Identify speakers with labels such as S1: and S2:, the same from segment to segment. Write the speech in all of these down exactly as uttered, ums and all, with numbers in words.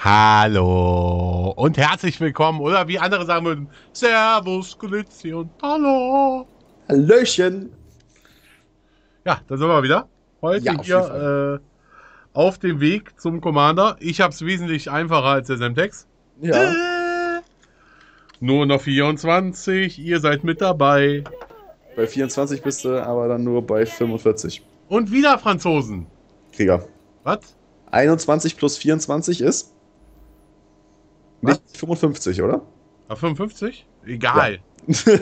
S1: Hallo und herzlich willkommen, oder wie andere sagen würden, Servus, Grüezi und Hallo.
S2: Hallöchen.
S1: Ja, da sind wir wieder. Heute
S2: Ja, auf jeden Fall.
S1: hier äh, auf dem Weg zum Commander. Ich habe es wesentlich einfacher als der Semtex.
S2: Ja,
S1: Äh, nur noch vierundzwanzig, ihr seid mit dabei.
S2: bei vierundzwanzig bist du, aber dann nur bei fünfundvierzig.
S1: Und wieder Franzosen.
S2: Krieger.
S1: Was?
S2: einundzwanzig plus vierundzwanzig ist
S1: Was?
S2: nicht fünfundfünfzig, oder?
S1: Auf fünfundfünfzig?
S2: Ja.
S1: Egal.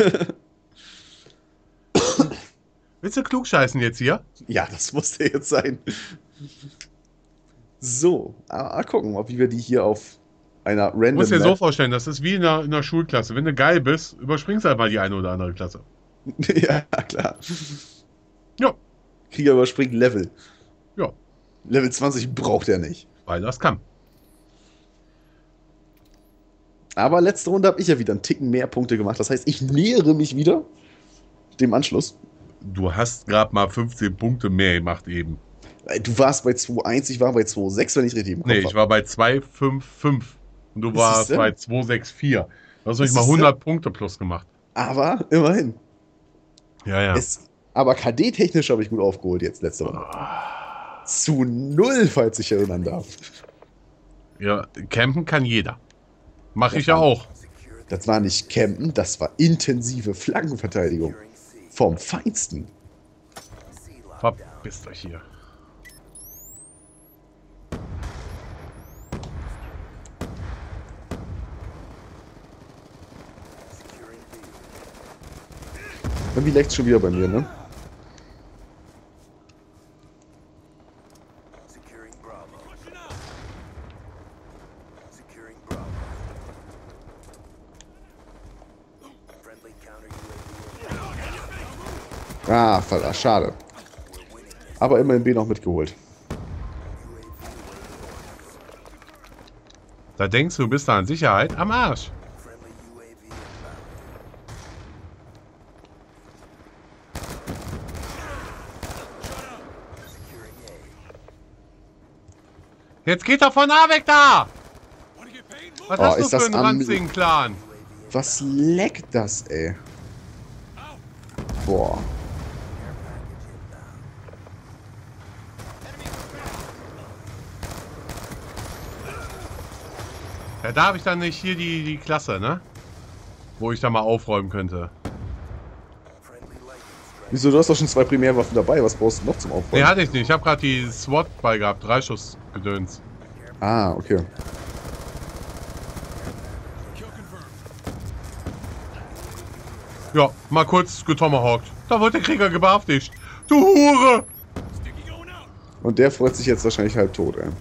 S1: Willst du klugscheißen jetzt hier?
S2: Ja, das musste jetzt sein. So, ah, gucken, ob wie wir die hier auf einer
S1: Du musst
S2: random
S1: dir so
S2: Map.
S1: vorstellen, das ist wie in einer, in einer Schulklasse. Wenn du geil bist, überspringst du halt mal die eine oder andere Klasse.
S2: Ja, klar.
S1: Ja,
S2: Krieger überspringt Level.
S1: ja,
S2: Level zwanzig braucht er nicht.
S1: weil das kann.
S2: Aber letzte Runde habe ich ja wieder einen Ticken mehr Punkte gemacht. Das heißt, ich nähere mich wieder dem Anschluss.
S1: Du hast gerade mal fünfzehn Punkte mehr gemacht eben.
S2: Du warst bei zwei eins, ich war bei zwei sechs, wenn ich richtig im Kopf
S1: Nee, ich
S2: habe.
S1: war bei zwei fünf fünf und du warst
S2: Siehste?
S1: bei zwei sechs vier. Du hast nicht mal
S2: Siehste?
S1: hundert Punkte plus gemacht.
S2: Aber immerhin.
S1: Ja, ja.
S2: Es, aber K D-technisch habe ich gut aufgeholt jetzt letzte Runde. Zu null, falls ich erinnern darf.
S1: Ja, campen kann jeder. Mache
S2: Das
S1: ich ja
S2: war-
S1: auch.
S2: Das war nicht Campen, das war intensive Flaggenverteidigung. Vom Feinsten.
S1: Verpisst euch hier.
S2: Irgendwie leckt schon wieder bei mir, ne?
S3: Securing Bravo. Securing Bravo. Friendly counter U A V.
S2: Ah, Vater, schade. Aber immerhin B noch mitgeholt.
S1: Da denkst du, du bist da in Sicherheit am Arsch.
S3: Friendly U A V inbound. Securing A.
S1: Jetzt geht doch von A weg da! Was
S2: Oh,
S1: hast
S2: ist
S1: du für
S2: das
S1: einen
S2: am-
S1: ranzigen Clan?
S2: Was leckt das, ey? Boah.
S1: Ja, da habe ich dann nicht hier die, die Klasse, ne? Wo ich da mal aufräumen könnte.
S3: Friendly lightning strike.
S2: Wieso, du hast doch schon zwei Primärwaffen dabei. Was brauchst du noch zum
S1: Nee,
S2: Aufräumen?
S1: hatte ich nicht. Ich habe gerade die SWAT bei gehabt. Dreischussgedöns.
S2: Ah, okay.
S1: Ja, mal kurz getomahawkt. Da wird der Krieger gebehaftigt. Du Hure!
S2: Und der freut sich jetzt wahrscheinlich halb tot, ey.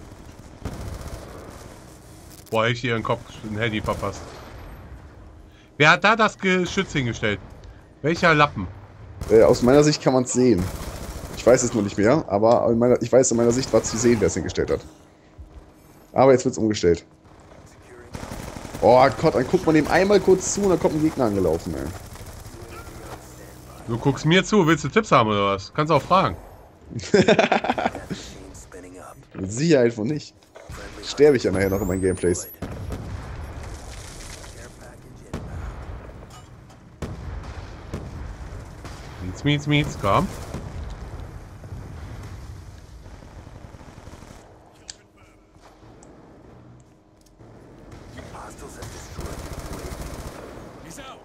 S1: Boah, ich hier den Kopf, ein Handy verpasst. Wer hat da das Geschütz hingestellt? Welcher Lappen?
S2: Äh, aus meiner Sicht kann man es sehen. Ich weiß es nur nicht mehr, aber in meiner, ich weiß, in meiner Sicht war zu sehen, wer es hingestellt hat. Aber jetzt wird es umgestellt. Oh Gott, dann guckt man dem einmal kurz zu und dann kommt ein Gegner angelaufen, ey.
S1: Du guckst mir zu, willst du Tipps haben oder was? Kannst auch fragen.
S3: Chain spinning up.
S2: Mit Sicherheit von nicht.
S3: Friendly
S2: Sterbe ich ja nachher noch in meinen Gameplays.
S3: Care package inbound.
S1: Mietz, mietz, mietz, komm.
S3: Hostiles have destroyed the U A V.
S4: He's out.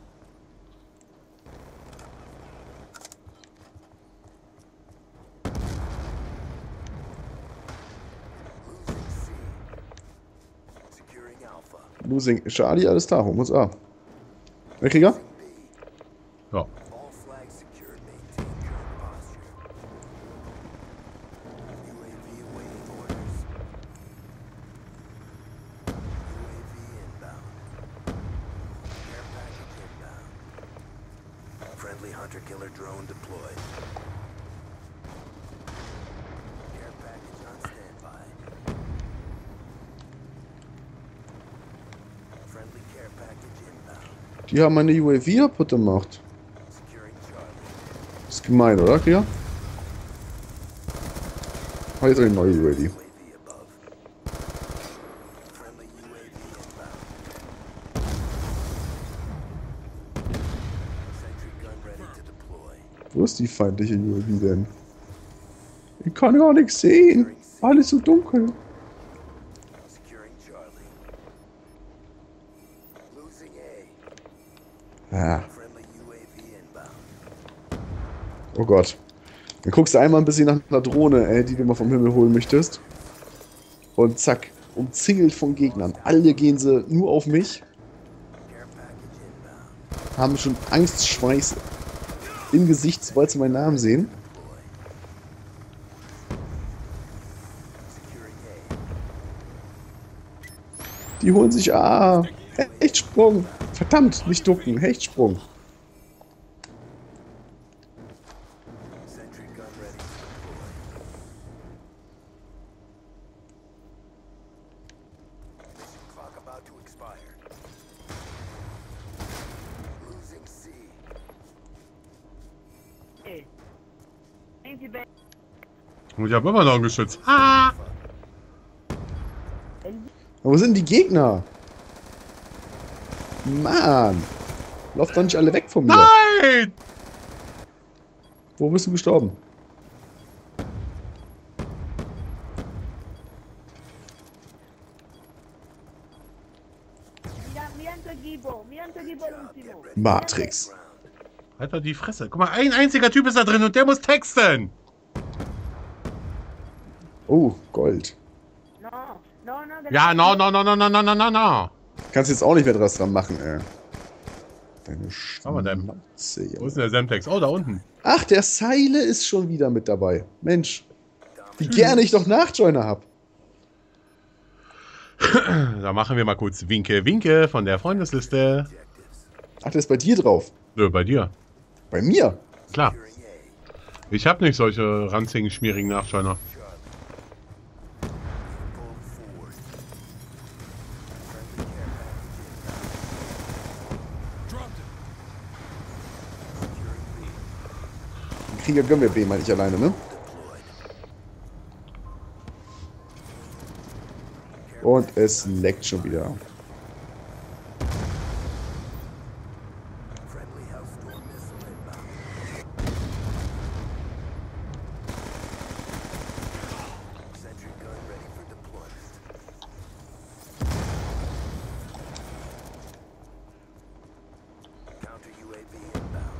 S3: Losing C. Securing Alpha.
S2: Losing Charlie, alles klar, holen wir uns A. Wer Krieger?
S3: B.
S1: Ja.
S3: All flags secured. Maintain current posture. U A V awaiting orders. U A V inbound. Care package inbound. Friendly hunter-killer drone deployed. Care package on standby. Friendly care package inbound.
S2: Die haben meine U A V kaputt gemacht.
S3: Securing Charlie.
S2: Ist gemein, oder, Krieger? Oh, jetzt habe ich eine neue U A V.
S3: U A V above.
S2: Wo ist die feindliche U A V denn? Ich kann gar nichts sehen. Alles so dunkel.
S3: Securing Charlie. Losing A.
S2: Ah,
S3: Friendly U A V inbound.
S2: oh Gott. Dann guckst du einmal ein bisschen nach einer Drohne, ey, die du mal vom Himmel holen möchtest. Und zack, umzingelt von Gegnern. Alle gehen sie nur auf mich.
S3: Care package inbound.
S2: Haben schon Angstschweiß im Gesicht, sobald sie meinen Namen sehen.
S3: Securing A.
S2: Die holen sich A. Hechtsprung. Verdammt, nicht ducken. Hechtsprung.
S3: Sentry gun ready to deploy. Mission clock about to expire. Losing C.
S1: Und ich habe immer noch ein Geschütz. Ah!
S2: Wo sind die Gegner? Mann. Lauf doch nicht alle weg von mir.
S1: Nein!
S2: Wo bist du gestorben? Matrix.
S1: Halt doch die Fresse. Guck mal, ein einziger Typ ist da drin und der muss texten.
S2: Oh, Gold.
S1: Ja, no, no, no, no, no, no, no, no, no.
S2: Kannst jetzt auch nicht mehr was dran machen, ey. Deine
S1: Schau mal, der-
S2: Schnauze,
S1: Wo
S2: Junge.
S1: ist denn der Semtex? Oh, da unten.
S2: Ach, der Seile ist schon wieder mit dabei. Mensch. Wie gerne ich doch Nachjoiner hab.
S1: Da machen wir mal kurz Winke, Winke von der Freundesliste.
S2: Ach, der ist bei dir drauf.
S1: Nö, bei dir.
S2: Bei mir.
S1: Klar. Ich habe nicht solche ranzigen, schmierigen Nachscheiner.
S3: Pulled forward. Friendly care package inbound. Dropped it. Securing B.
S2: Den Krieger gönnen wir B, meine ich alleine, ne?
S3: Deployed.
S2: Und es leckt schon wieder.
S3: Friendly Hellstorm missile inbound. Sentry gun ready for deployment. Counter U A V inbound.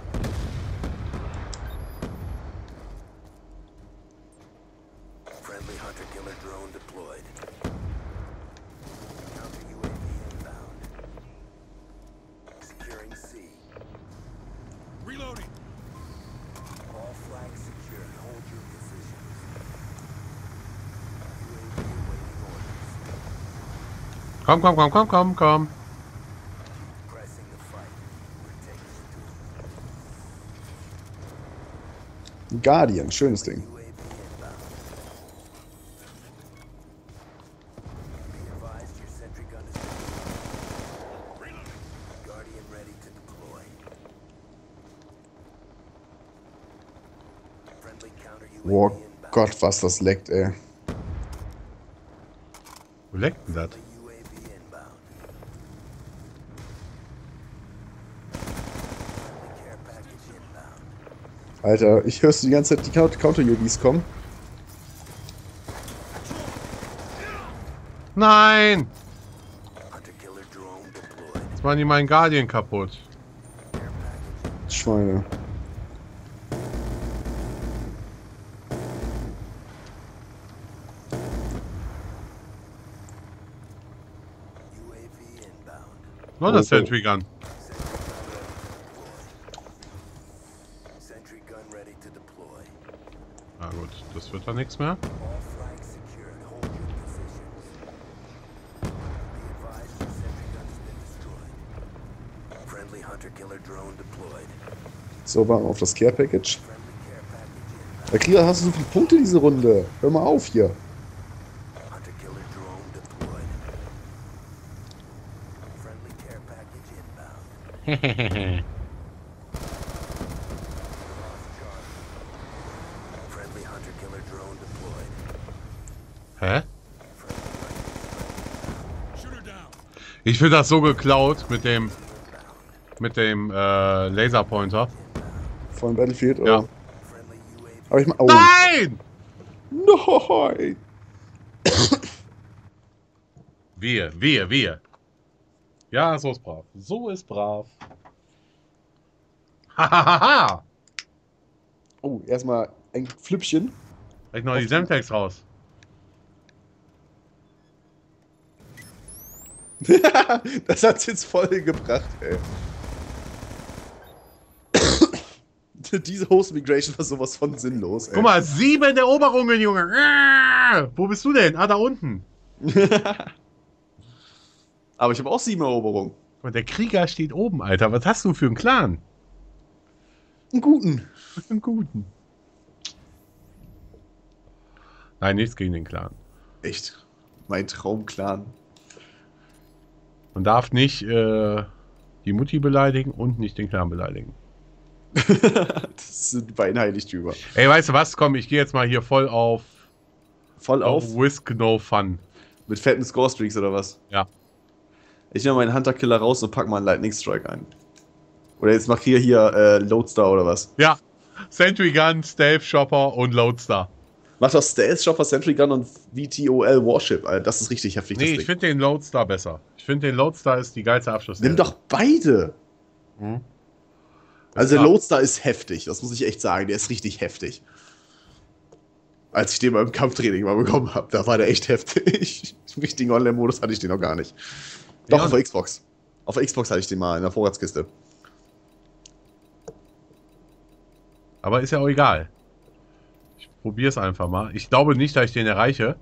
S3: Friendly hunter killer drone deployed. Counter U A V inbound. Securing C.
S4: Reloading.
S3: All flags secured. Hold your positions. U A V awaiting orders.
S1: Komm, komm, komm, komm, komm, komm.
S3: Pressing the fight. We're taking it to
S2: Ein Guardian, schönes Ding.
S3: U A V inbound. Be advised your sentry gun is deployed. Guardian ready to deploy. Friendly counter U A V
S2: Oh
S3: inbound.
S2: Gott, was das leckt, ey.
S1: Wo leckt denn das?
S3: Friendly U A V inbound. Friendly care package inbound.
S2: Alter, ich hörst du die ganze Zeit die Count- Counter-U Vs kommen.
S1: Nein!
S3: Hunter killer drone deployed.
S1: Jetzt machen die meinen Guardian kaputt.
S3: Care package.
S2: Schweine.
S3: U A V inbound.
S1: Noch das
S2: Oh, oh.
S1: Sentry Gun.
S3: Sentry gun ready to deploy.
S1: Na gut, das wird dann nichts mehr.
S3: All flags secured. Hold your positions. Be advised your sentry gun has been destroyed. Friendly hunter killer drone deployed.
S2: So, warten wir auf das Care-Package.
S3: Friendly care package
S2: Der Krieger, hast du so viele Punkte diese Runde? Hör mal auf hier.
S3: inbound. Hunter killer drone deployed. Friendly care package inbound. Friendly hunter killer drone deployed.
S1: Hä?
S4: Shoot her down.
S1: Ich finde das so geklaut mit dem mit dem äh, Laserpointer.
S2: Von Battlefield, oder?
S1: Ja.
S3: Friendly U A V.
S2: Aber ich mal. Oh.
S1: Nein!
S2: Nein!
S1: Wehe, wehe, wehe. Ja, so ist brav. So ist brav. Hahaha.
S2: Oh, erstmal ein Flüppchen.
S1: Vielleicht noch die Semtex raus.
S2: Das hat's jetzt voll gebracht, ey. Diese Host Migration war sowas von sinnlos, ey.
S1: Guck mal, sieben Eroberungen, Junge. Ah, wo bist du denn? Ah, da unten.
S2: Aber ich habe auch sieben Eroberungen.
S1: Und der Krieger steht oben, Alter. Was hast du für einen Clan?
S2: Einen guten.
S1: Einen guten. Nein, nichts gegen den Clan.
S2: Echt. Mein Traumclan.
S1: Man darf nicht äh, die Mutti beleidigen und nicht den Clan beleidigen.
S2: Das sind die beiden Heiligtümer.
S1: Ey, weißt du was? Komm, ich gehe jetzt mal hier voll auf.
S2: Voll auf.
S1: auf Risk No Fun.
S2: Mit fetten Score-Streaks oder was?
S1: Ja.
S2: Ich nehme meinen Hunter-Killer raus und pack mal einen Lightning Strike ein. Oder jetzt mach hier hier äh, Loadstar oder was?
S1: Ja. Sentry Gun, Stealth Shopper und Loadstar.
S2: Mach doch Stealth Shopper, Sentry Gun und V T O L Warship, Alter. Das ist richtig heftig.
S1: Nee,
S2: das
S1: ich
S2: Ding.
S1: finde den Loadstar besser. Ich finde den Loadstar ist die geilste Abschluss.
S2: Nimm doch beide.
S1: Hm?
S2: Also der
S1: Ja.
S2: Loadstar ist heftig, das muss ich echt sagen, der ist richtig heftig. Als ich den beim Kampftraining mal bekommen habe, da war der echt heftig. Im richtigen Online-Modus hatte ich den noch gar nicht. Doch,
S1: Ja.
S2: auf der Xbox. Auf der Xbox hatte ich den mal in der Vorratskiste.
S1: Aber ist ja auch egal. Ich probiere es einfach mal. Ich glaube nicht, dass ich den erreiche.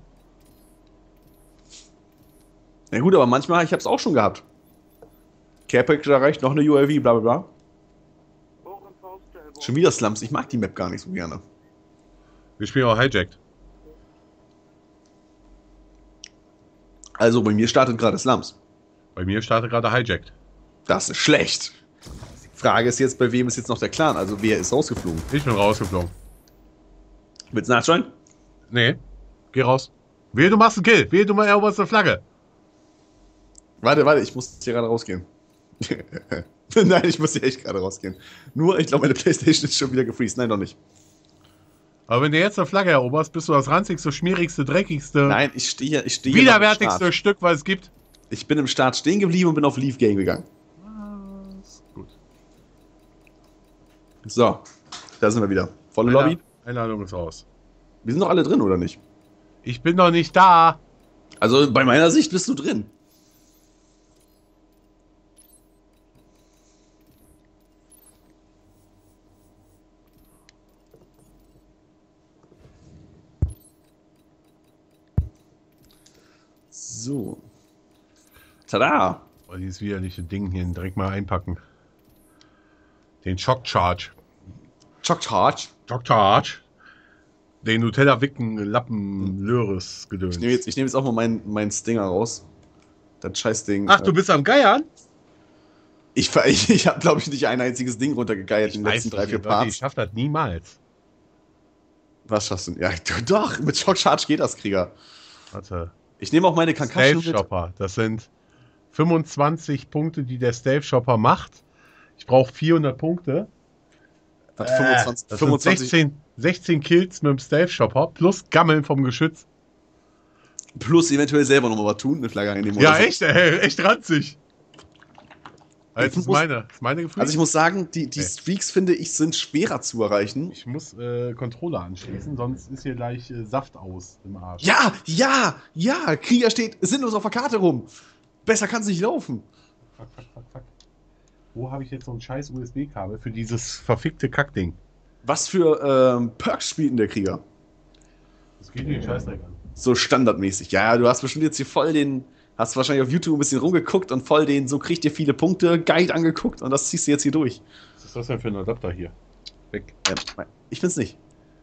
S2: Na gut, aber manchmal, ich habe es auch schon gehabt. Care Package erreicht, noch eine U A V, bla bla bla. Schon wieder Slums, ich mag die Map gar nicht so gerne.
S1: Wir spielen auch Hijacked.
S2: Also bei mir startet gerade Slums.
S1: Bei mir startet gerade Hijacked.
S2: Das ist schlecht. Frage ist jetzt, bei wem ist jetzt noch der Clan? Also wer ist rausgeflogen?
S1: Ich bin rausgeflogen.
S2: Willst du nachschauen?
S1: Nee. Geh raus. Wehe, du machst einen Kill. Wehe, du eroberst eine Flagge.
S2: Warte, warte, ich muss hier gerade rausgehen. Nein, ich muss hier echt gerade rausgehen. Nur, ich glaube, meine Playstation ist schon wieder gefreezed. Nein, doch nicht.
S1: Aber wenn du jetzt eine Flagge eroberst, bist du das ranzigste, schmierigste, dreckigste,
S2: Nein, ich stehe ich stehe hier noch im
S1: widerwärtigste
S2: Start.
S1: Stück, was es gibt.
S2: Ich bin im Start stehen geblieben und bin auf Leave Game gegangen.
S1: Gut.
S2: So, da sind wir wieder. Volle Lobby.
S1: Einladung ist raus.
S2: Wir sind doch alle drin, oder nicht?
S1: Ich bin noch nicht da.
S2: Also bei meiner Sicht bist du drin. So. Tada!
S1: Oh, dieses widerliche Ding hier direkt mal einpacken. Den Shock Charge.
S2: Choc Charge.
S1: Shock Charge. Den Nutella Wicken Lappen Löres Gedöns.
S2: Ich nehme jetzt, ich nehm jetzt auch mal meinen mein Stinger raus. Das Scheißding.
S1: Ach, du bist am Geiern?
S2: Ich, ver- ich, ich habe, glaube ich, nicht ein einziges Ding runtergegeiert in den letzten drei, vier
S1: Leute,
S2: Parts.
S1: ich schaff das niemals.
S2: Was schaffst du denn? Ja, du- doch, mit Shock Charge geht das, Krieger.
S1: Warte.
S2: Ich nehme auch meine Concussion
S1: Stealth
S2: mit.
S1: Shopper. Das sind fünfundzwanzig Punkte, die der Stealth Shopper macht. Ich brauche vierhundert Punkte.
S2: Hat fünfundzwanzig,
S1: Das
S2: fünfundzwanzig
S1: sind sechzehn, sechzehn Kills mit dem Stealth Shopper plus Gammeln vom Geschütz.
S2: plus eventuell selber nochmal was tun, eine Flagge einnehmen.
S1: Ja,
S2: oder so.
S1: echt, ey, echt ranzig. Das
S2: Ich
S1: ist
S2: muss-
S1: meine, das ist meine Gefühl.
S2: Also ich muss sagen, die, die
S1: Okay.
S2: Streaks, finde ich, sind schwerer zu erreichen.
S1: Ich muss äh, Controller anschließen, sonst ist hier gleich äh, Saft aus im Arsch.
S2: Ja, ja, ja, Krieger steht sinnlos auf der Karte rum. Besser kann es nicht laufen.
S1: Fuck, fuck, fuck, fuck. Wo habe ich jetzt so ein scheiß U S B-Kabel für dieses verfickte Kackding?
S2: Was für ähm, Perks spielt denn der Krieger?
S1: Das geht mir den Scheißdreck an.
S2: So standardmäßig. Ja, du hast bestimmt jetzt hier voll den, hast wahrscheinlich auf YouTube ein bisschen rumgeguckt und voll den, so kriegt ihr viele Punkte, Guide angeguckt und das ziehst du jetzt hier durch.
S1: Was ist das denn für ein Adapter hier? Weg.
S2: Ähm, ich bin's nicht.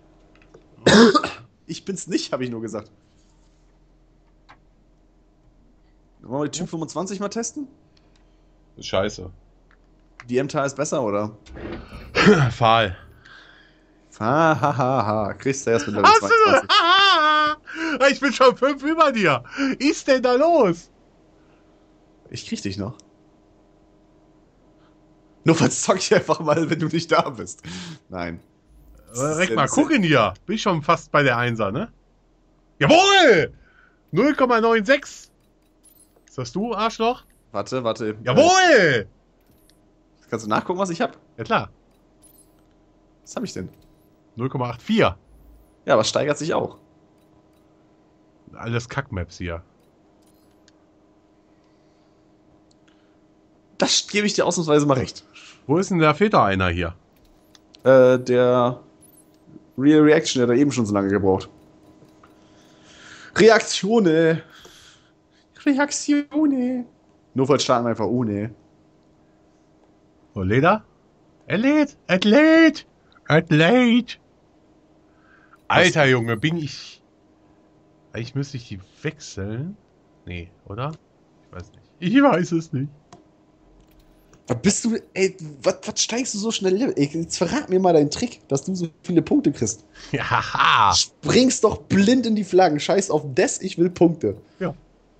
S2: Ich bin's nicht, habe ich nur gesagt. Wollen wir die Typ fünfundzwanzig mal testen?
S1: Das ist scheiße.
S2: Die M T A ist besser, oder?
S1: Fahl.
S2: Ha, ha, ha, ha. Kriegst du erst mit Level
S1: Hast du
S2: zweiundzwanzig.
S1: Ich bin schon fünf über dir. Ist denn da los?
S2: Ich krieg dich noch. Notfalls zock ich einfach mal, wenn du nicht da bist. Nein.
S1: Direkt mal gucken hier. Bin ich schon fast bei der Einser, ne? Jawohl! null Komma sechsundneunzig. Ist das du, Arschloch?
S2: Warte, warte.
S1: Jawohl!
S2: Kannst du nachgucken, was ich hab?
S1: Ja klar.
S2: Was hab ich denn?
S1: null Komma vierundachtzig.
S2: Ja, aber steigert sich auch.
S1: Alles Kackmaps hier.
S2: Das gebe ich dir ausnahmsweise mal recht.
S1: Wo ist denn da? Fehlt da einer hier?
S2: Äh, der Real Reaction, der hat eben schon so lange gebraucht. Reaktione. Reaktione. Notfalls starten wir einfach ohne.
S1: So, Leder? Er lädt! Er lädt! Er lädt! Alter Junge, bin ich... Eigentlich müsste ich die wechseln. Nee, oder? Ich weiß nicht. Ich weiß es nicht.
S2: Da bist du, ey, was, was steigst du so schnell? Ey, jetzt verrat mir mal deinen Trick, dass du so viele Punkte kriegst.
S1: Ja.
S2: Springst doch blind in die Flaggen. Scheiß auf das, ich will Punkte.
S1: Ja.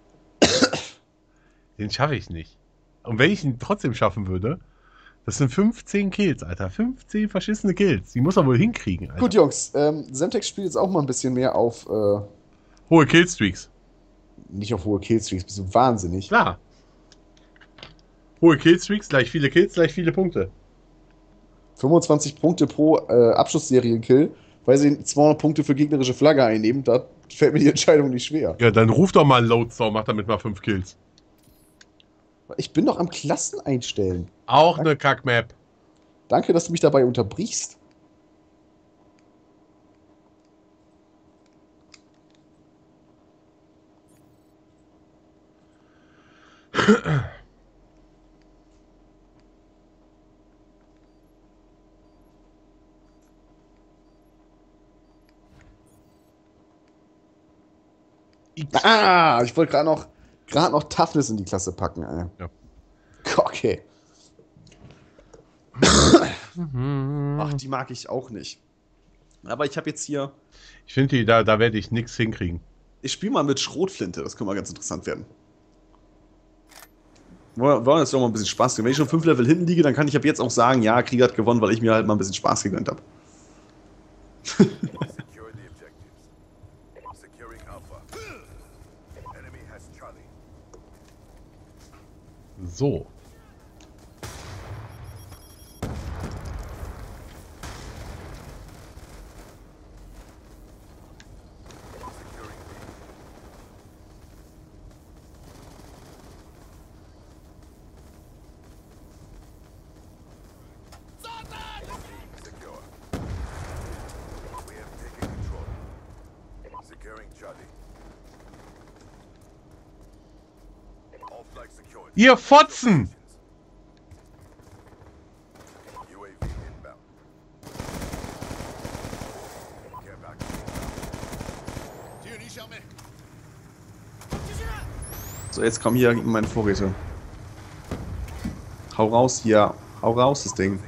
S1: Den schaffe ich nicht. Und wenn ich ihn trotzdem schaffen würde, das sind fünfzehn Kills, Alter. fünfzehn verschissene Kills. Die muss er wohl hinkriegen, Alter.
S2: Gut, Jungs, ähm, Semtex spielt jetzt auch mal ein bisschen mehr auf, äh,
S1: Hohe Killstreaks.
S2: nicht auf hohe Killstreaks, bist du wahnsinnig.
S1: Klar. Hohe Killstreaks, gleich viele Kills, gleich viele Punkte.
S2: fünfundzwanzig Punkte pro äh, Abschlussserienkill, weil sie zweihundert Punkte für gegnerische Flagge einnehmen, da fällt mir die Entscheidung nicht schwer.
S1: Ja, dann ruf doch mal einen Lodestar, mach damit mal fünf Kills.
S2: Ich bin doch am Klassen einstellen.
S1: Auch eine Kackmap.
S2: Danke, dass du mich dabei unterbrichst. Ah, ich wollte gerade noch, gerade noch Toughness in die Klasse packen, ey.
S1: Ja.
S2: Okay. Ach, die mag ich auch nicht. Aber ich habe jetzt hier...
S1: Ich finde, da, da werde ich nichts hinkriegen.
S2: Ich spiele mal mit Schrotflinte, das könnte mal ganz interessant werden. Wir wollen jetzt doch mal ein bisschen Spaß kriegen. Wenn ich schon fünf Level hinten liege, dann kann ich ab jetzt auch sagen, ja, Krieg hat gewonnen, weil ich mir halt mal ein bisschen Spaß gegönnt habe.
S3: Secure the objectives. Securing Alpha. Enemy has Charlie.
S1: So.
S3: Securing B. Secure. We have taken control. Securing Charlie. All flags secured.
S1: Ihr Fotzen!
S3: U A V inbound. Care package inbound.
S2: So, jetzt komm hier meine Vorräte. Hau raus hier. Hau raus, das Ding.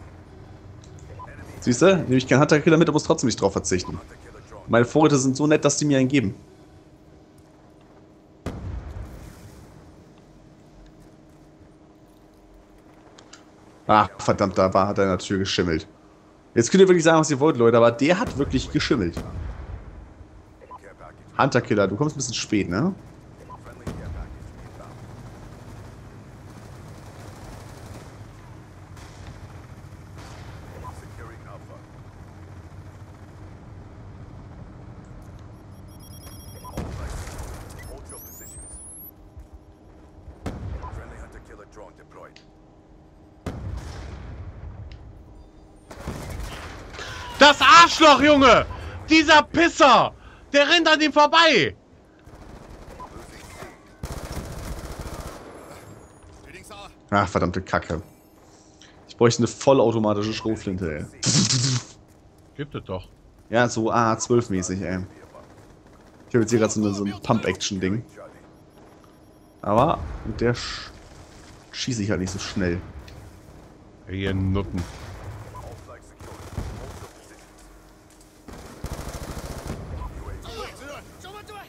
S2: Siehst du? Nehme ich keinen Hunter-Killer mit, aber muss trotzdem nicht drauf verzichten. Meine Vorräte sind so nett, dass die mir einen geben. Ach, verdammt, da war, hat er in der Tür geschimmelt. Jetzt könnt ihr wirklich sagen, was ihr wollt, Leute, aber der hat wirklich geschimmelt.
S3: Care package.
S2: Hunter-Killer, du kommst ein bisschen spät, ne?
S3: Friendly care package inbound. Securing Alpha. All flags. Hold your positions. Friendly hunter-killer drone deployed.
S1: Das Arschloch, Junge! Dieser Pisser! Der rennt an ihm vorbei!
S2: Ach, verdammte Kacke. Ich bräuchte eine vollautomatische Schrotflinte, ey.
S1: Gibt es doch.
S2: Ja, so A zwölf mäßig, ey. Ich habe jetzt hier gerade so, eine- so ein Pump-Action-Ding. Aber mit der sch schieße ich halt nicht so schnell.
S1: Ihr Nutten.
S3: All flags secured. Hold your positions. U A V.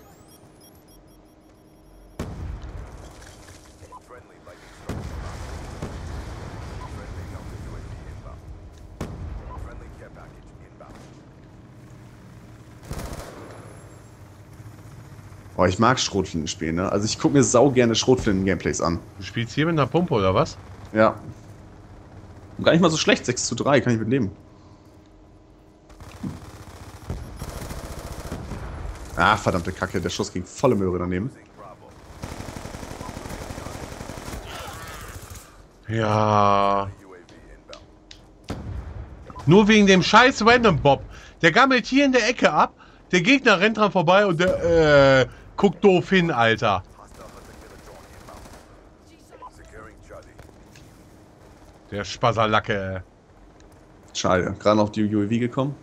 S3: Friendly lightning strike. Friendly
S2: Oh, ich mag Schrotflinten spielen, ne? Also ich gucke mir sau gerne Schrotflinten-Gameplays an.
S1: Du spielst hier mit einer Pumpe, oder was?
S2: Ja. Gar nicht mal so schlecht, sechs zu drei, kann ich mit leben. Ah, verdammte Kacke, der Schuss ging volle Möhre daneben.
S1: Ja. Nur wegen dem scheiß Random Bob. Der gammelt hier in der Ecke ab, der Gegner rennt dran vorbei und der, äh, guckt doof hin, Alter. Der Spasserlacke.
S2: Schade, gerade noch die U A V gekommen.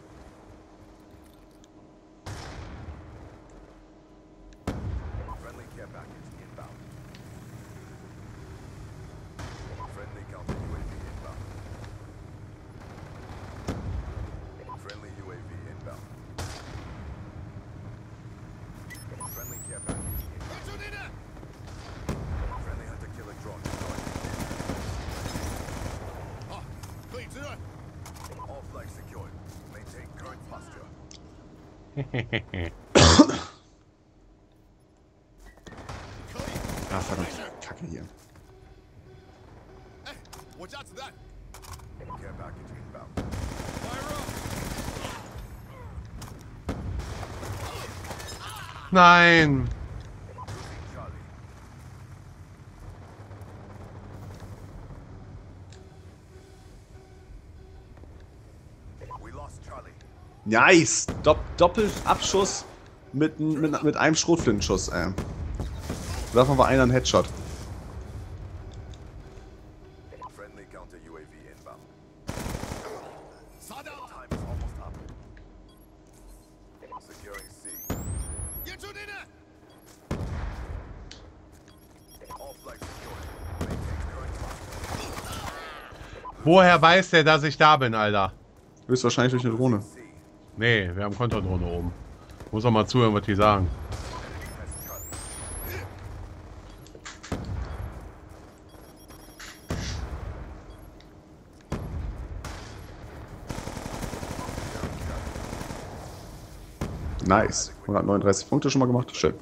S2: Ah, verdammt, Kacke hier.
S1: Nein.
S2: Nice! Dopp Doppelabschuss mit, mit, mit einem Schrotflintenschuss, ey. Davon war einer ein Headshot.
S1: Woher weiß der, dass ich da bin, Alter?
S2: Höchstwahrscheinlich durch eine Drohne.
S1: Nee, wir haben Konterdrohne oben. Muss auch mal zuhören, was die sagen.
S2: Nice. hundertneununddreißig Punkte schon mal gemacht. Schön.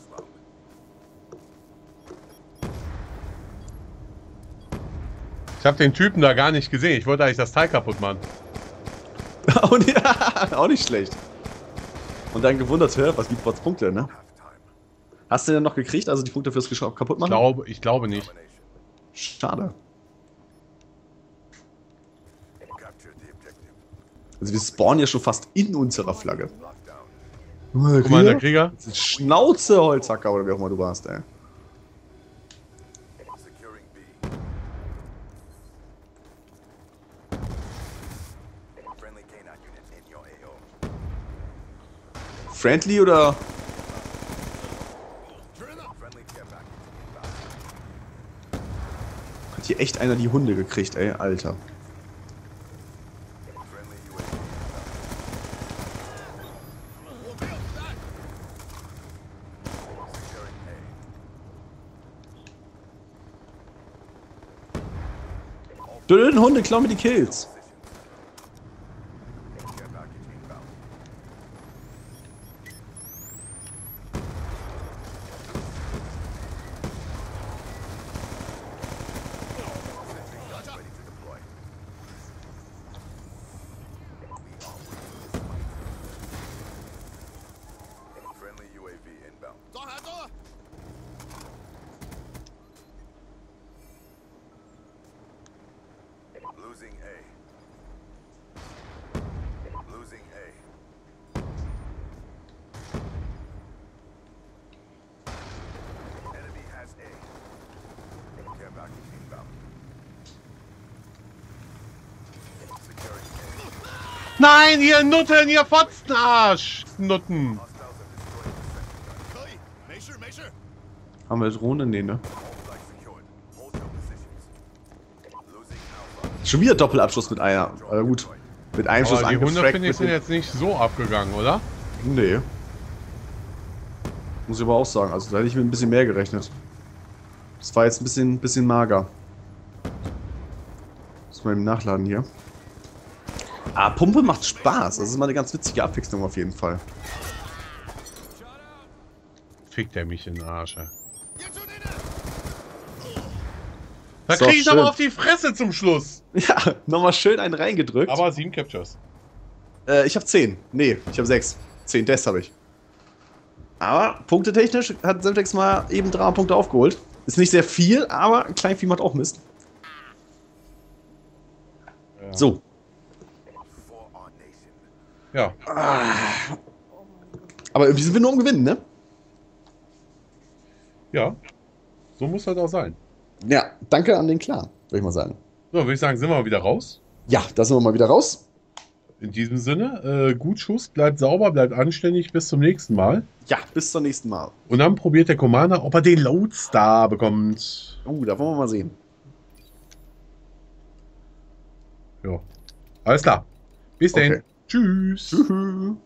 S1: Ich habe den Typen da gar nicht gesehen. Ich wollte eigentlich das Teil kaputt machen.
S2: auch, nicht, auch nicht schlecht. Und dann gewundert, hör, was gibt Bots Punkte, ne? Hast du denn noch gekriegt, also die Punkte fürs Geschau kaputt machen?
S1: Ich glaube, ich glaube nicht.
S2: Schade. Also wir spawnen ja schon fast in unserer Flagge.
S1: Guck mal, der Krieger.
S2: Schnauze, Holzhacker oder wie auch immer du warst, ey. Friendly oder? Hat hier echt einer die Hunde gekriegt, ey, Alter. Blöden Hunde, klau mir die Kills.
S1: Nein, ihr Nutten, ihr Fotzenarsch! Nutten!
S2: Haben wir Drohne? Nee, ne? Schon wieder Doppelabschuss mit einer. Aber gut. Mit einem Schuss
S1: Aber die Hunde,
S2: angefragt.
S1: finde ich, sind jetzt nicht so abgegangen, oder?
S2: Nee. Muss ich aber auch sagen. Also da hätte ich mit ein bisschen mehr gerechnet. Das war jetzt ein bisschen, bisschen mager. Muss mal im Nachladen hier. Ah, Pumpe macht Spaß. Das ist mal eine ganz witzige Abwechslung auf jeden Fall.
S1: fickt er mich in den Arsch. ey. Da
S2: So,
S1: krieg ich
S2: schön.
S1: aber auf die Fresse zum Schluss.
S2: Ja, nochmal schön einen reingedrückt.
S1: Aber sieben Captures.
S2: Äh, ich habe zehn. Nee, ich habe sechs. zehn Deaths habe ich. Aber punktetechnisch hat Semtex mal eben drei Punkte aufgeholt. Ist nicht sehr viel, aber ein Kleinvieh macht auch Mist.
S1: Ja.
S2: So.
S3: For our nation.
S1: Ja.
S2: Aber irgendwie sind wir nur am Gewinnen, ne?
S1: Ja. So muss das auch sein.
S2: Ja, danke an den Clan, würde ich mal sagen.
S1: So, würde ich sagen, sind wir mal wieder raus.
S2: Ja, da sind wir mal wieder raus.
S1: In diesem Sinne, äh, gut Schuss, bleibt sauber, bleibt anständig, bis zum nächsten Mal.
S2: Ja, bis zum nächsten Mal.
S1: Und dann probiert der Commander, ob er den Lodestar bekommt.
S2: Uh, da wollen wir mal sehen.
S1: Ja. Alles klar. Bis
S2: Okay.
S1: dann. Tschüss.
S2: Tschüss.